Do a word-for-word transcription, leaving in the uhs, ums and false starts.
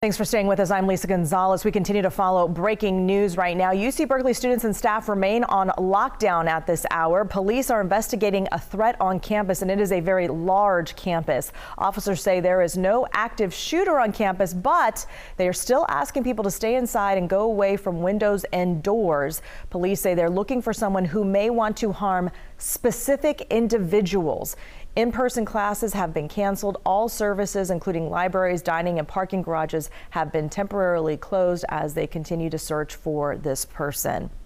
Thanks for staying with us. I'm Lisa Gonzalez. We continue to follow breaking news right now. U C Berkeley students and staff remain on lockdown at this hour. Police are investigating a threat on campus, and it is a very large campus. Officers say there is no active shooter on campus, but they are still asking people to stay inside and go away from windows and doors. Police say they're looking for someone who may want to harm specific individuals. In-person classes have been canceled. All services, including libraries, dining, and parking garages, have been temporarily closed as they continue to search for this person.